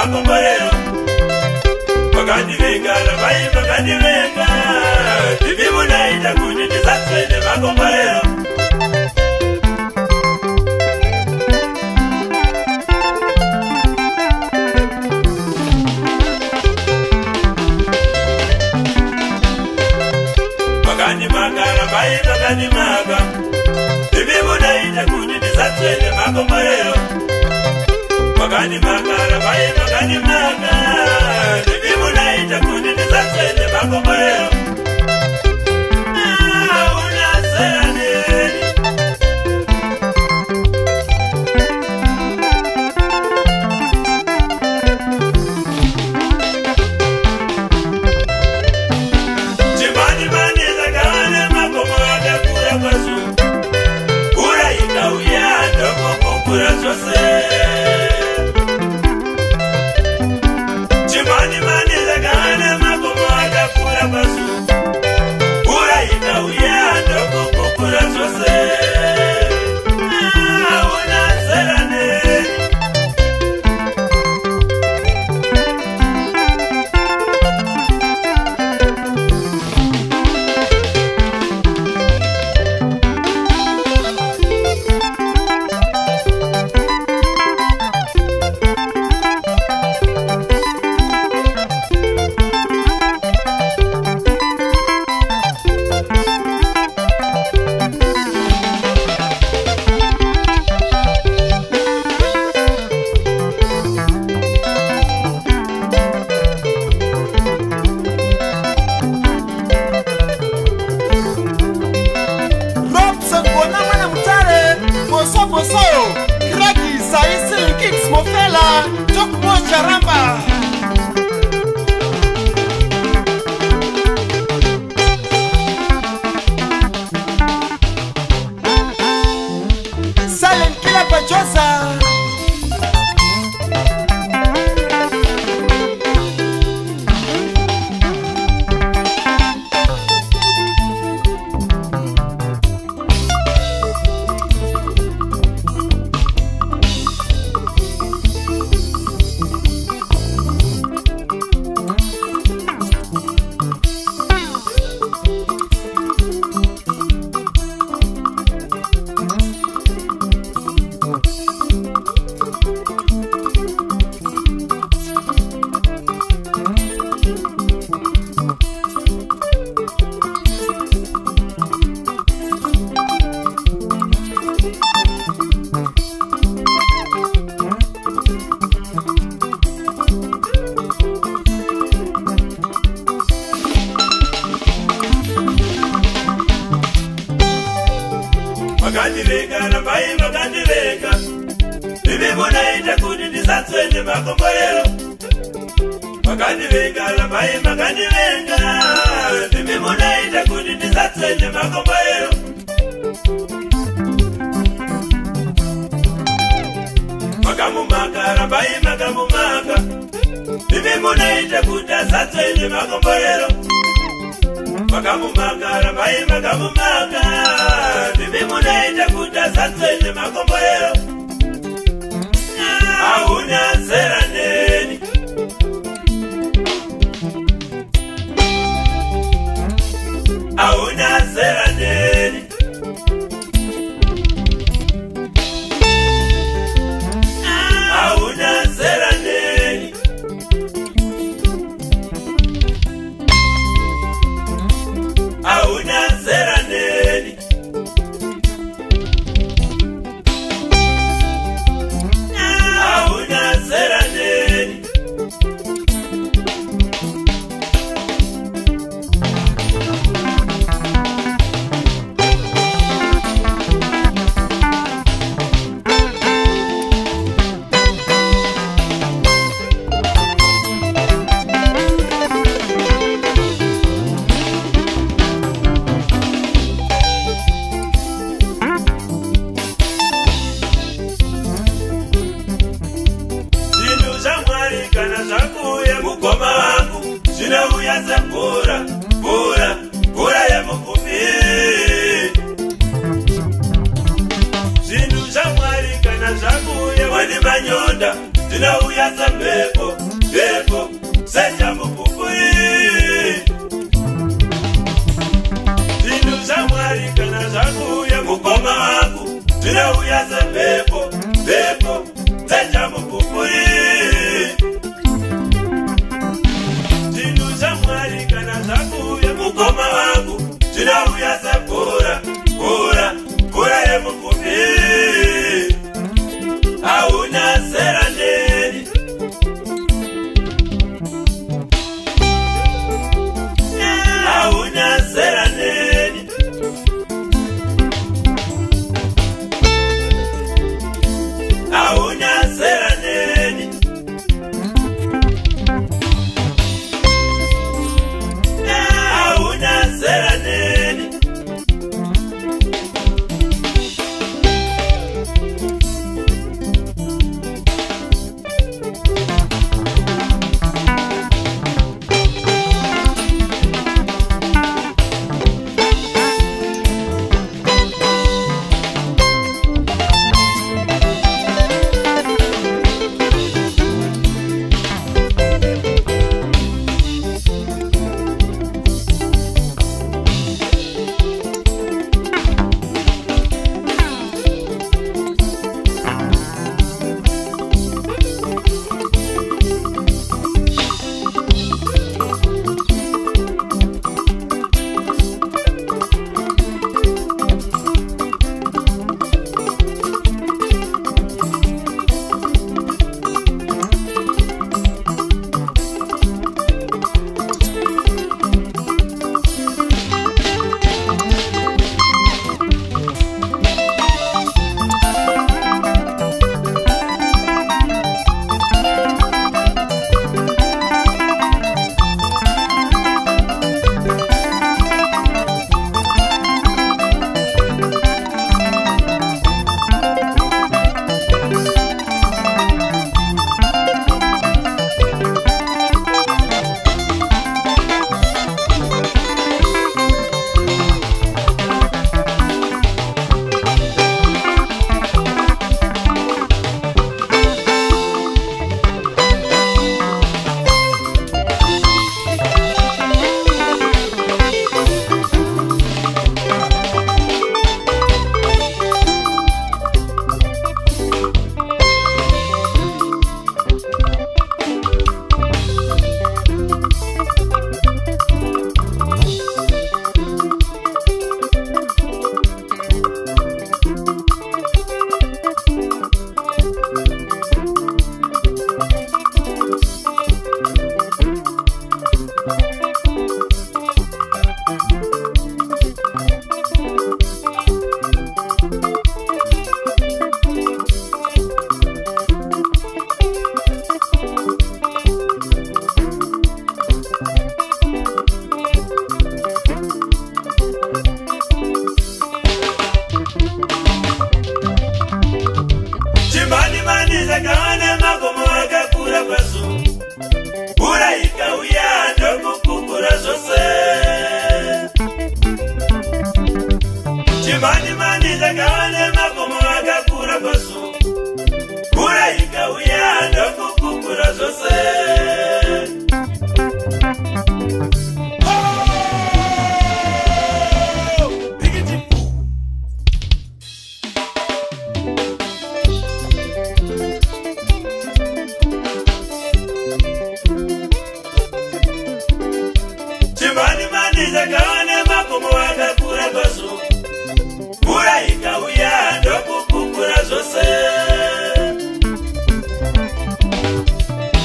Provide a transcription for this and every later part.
makomborero vakandivenga ravai vakandivenga ndimi munaita kuti ndisatsvene makomborero vakandimanga ravai vakandimanga ndimi munaita kuti ndisatsvene makomborero vakandimanga ravai vakandimanga ndimi munaita kuti ndisatsvene makomborero hauna Zera Neni chimani-mani dzakane makomo akakura kwazvo kura ikauya ndokokukura zvose chimani-mani dzakane makomo akakura kwazvo kura ikauya ndokokukura zvose hauna Zera Neni vakandivenga ravai vakandivenga ndimi munaita kuti ndisatsvene makomborero vakandivenga ravai vakandivenga ndimi munaita kuti ndisatsvene makomborero vakamumaka ravai vakamumaka ndimi munaita kuti asatsvene makomborero vakamumaka ravai vakamumaka ndimi munaita kuti asatsvene makomborero hauna Zera Neni hauna Zera Neni hauna Zera Neni hauna Zera Neni hauna Zera Neni Zvinouya semvura, mvura, mvura yemupfupi. Zvinhu zvaMwari kana zvakuuya wani manyonda, zvinouya semhepo,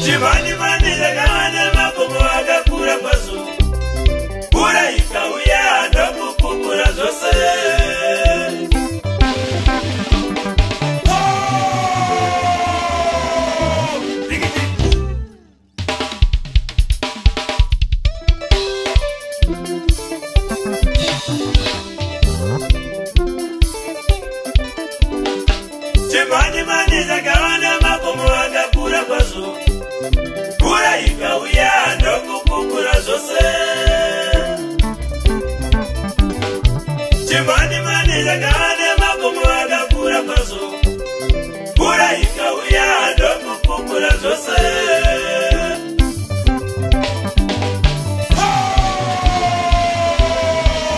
chimani mani zakavane makomo akakura kwazo mvura ikauya ndokupupura zvose chimani mani zakavane makomo akakura kwazo mvura ikauya ndokupupura zvose chimani mani zakavane makomo akakura kwazo mvura ikauya ndokupupura zvose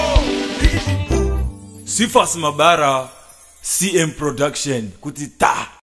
Sifas Mabara CM Production kuti ta